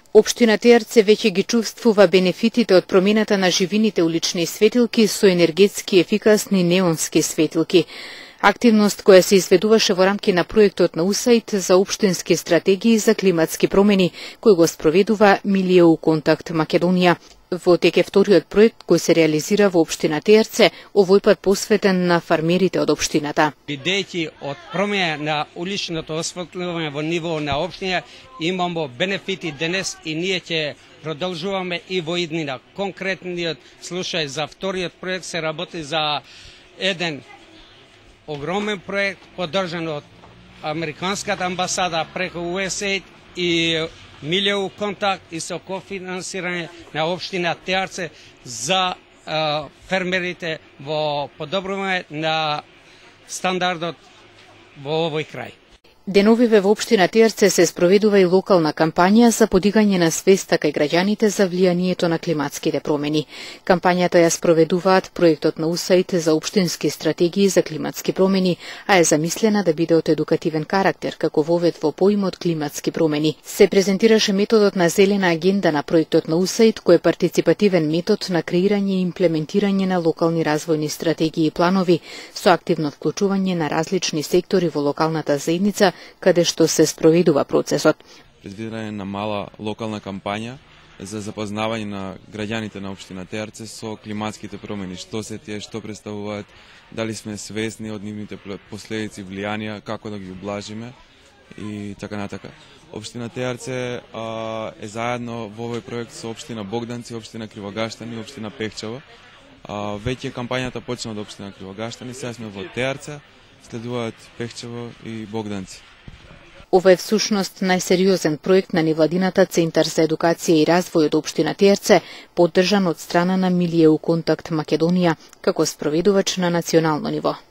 Општина Теарце веќе ги чувствува бенефитите од промената на живините улични светилки со енергетски ефикасни неонски светилки. Активност која се изведуваше во рамки на проектот на УСАИД за општински стратегии за климатски промени, кој го спроведува Милиеу Контакт Македонија. Во тек е вториот проект кој се реализира во општина Теарце, овој пат посветен на фармерите од општината. Бидејќи од промена на уличното осветлување во ниво на општина имамо бенефити денес и ние ќе продолжуваме и во иднина. Конкретниот случај за вториот проект се работи за еден огромен проект поддржан од Американската амбасада преку USAID и Милиеу Контакт и со кофинансирање на општина Теарце за фермерите во подобрување на стандардот во овој крај. Деновиве во општина Теарце се спроведува и локална кампања за подигање на свеста кај граѓаните за влијанието на климатските промени. Кампањата ја спроведуваат проектот на УСАИД за општински стратегии за климатски промени, а е замислена да биде од едукативен карактер, како вовед во поимот климатски промени. Се презентираше методот на зелена агенда на проектот на УСАИД, кој е партиципативен метод на креирање и имплементирање на локални развојни стратегии и планови со активно вклучување на различни сектори во локалната заедница каде што се спроведува процесот. Предвидена на мала локална кампања за запознавање на граѓаните на општина Теарце со климатските промени, што се тие, што представуваат, дали сме свесни од нивните последици, влијанија, како да ги ублажиме и така натака. Општина Теарце е заедно во овој проект со општина Богданци, општина Кривогаштани и општина Пехчево. Веќе кампањата почна од општина Кривогаштани, сега сме во Теарце, следуваат Пехчево и Богданци. Ова е всушност најсериозен проект на невладината Центар за едукација и развој од општина Теарце, поддржан од страна на Милиеу Контакт Македонија, како спроведувач на национално ниво.